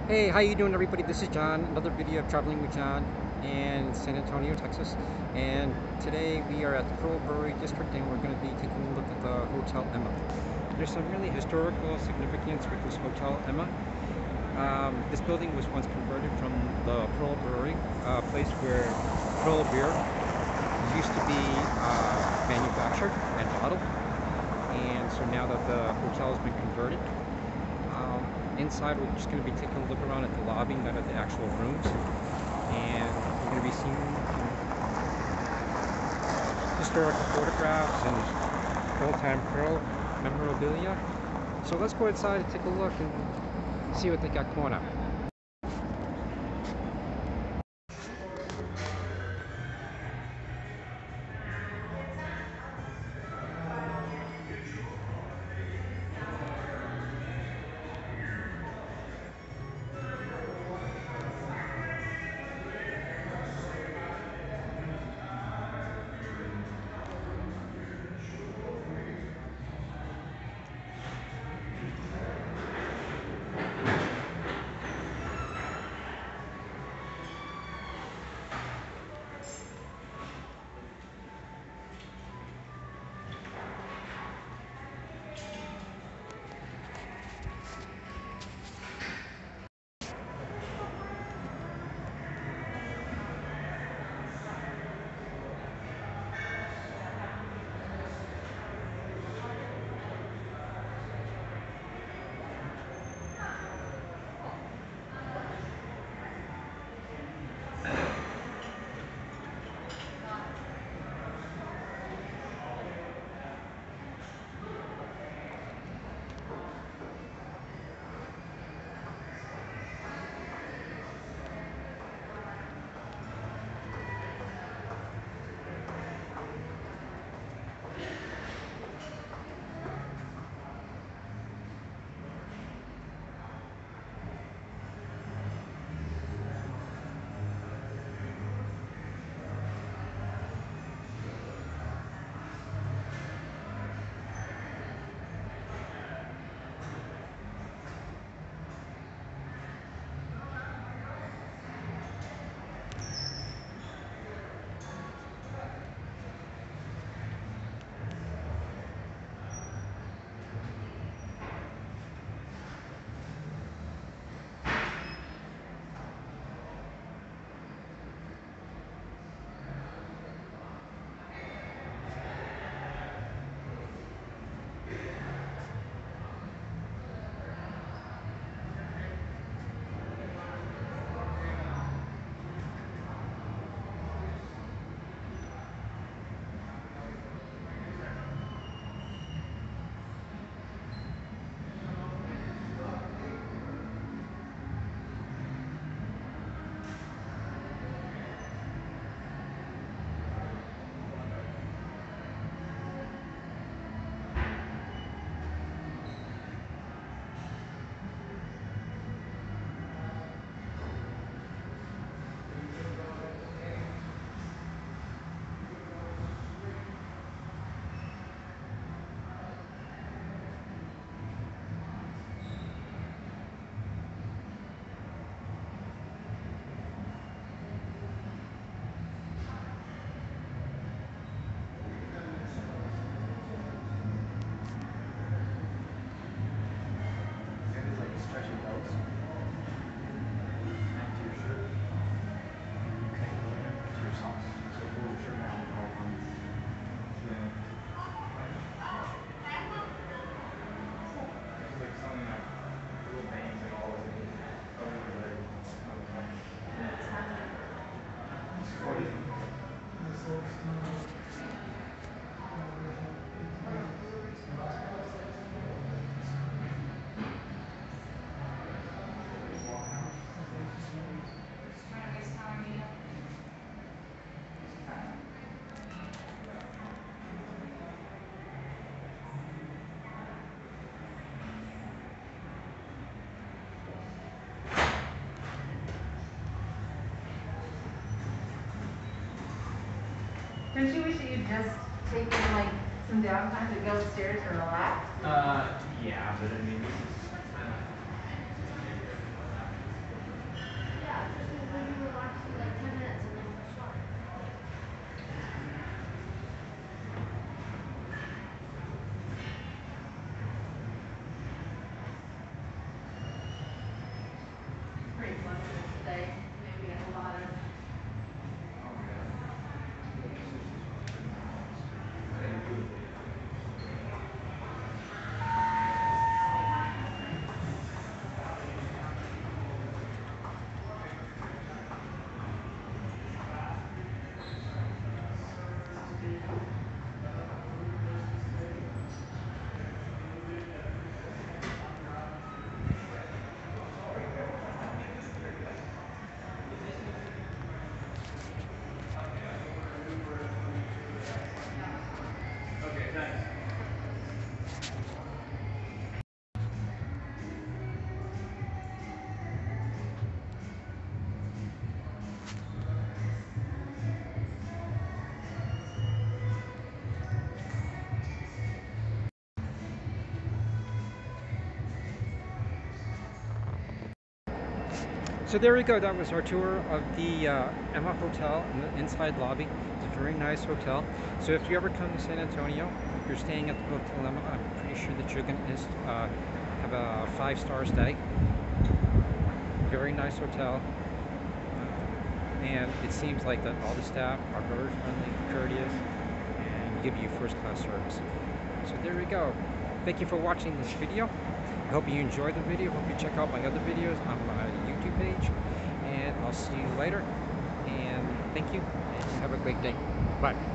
Hey, how you doing, everybody? This is John. Another video of traveling with John in San Antonio, Texas. And today we are at the Pearl Brewery District, and we're going to be taking a look at the Hotel Emma. There's some really historical significance with this Hotel Emma. This building was once converted from the Pearl Brewery, a place where Pearl beer used to be manufactured and bottled. And so now that the hotel has been converted, inside we're just going to be taking a look around at the lobby, not at the actual rooms, and we're going to be seeing historical photographs and old-time Pearl memorabilia. So let's go inside and take a look and see what they got going on. Don't you wish that you'd just taken like some downtime to go upstairs and relax? Yeah, but I mean, this is kind of today. Maybe a lot of. So there we go. That was our tour of the Emma Hotel in the inside lobby. It's a very nice hotel. So if you ever come to San Antonio, if you're staying at the Hotel Emma, I'm pretty sure that you're going to have a 5-star stay. Very nice hotel. And it seems like that all the staff are very friendly, courteous, and give you first-class service. So there we go. Thank you for watching this video. I hope you enjoyed the video. Hope you check out my other videos on my YouTube page. And I'll see you later. And thank you. And have a great day. Bye.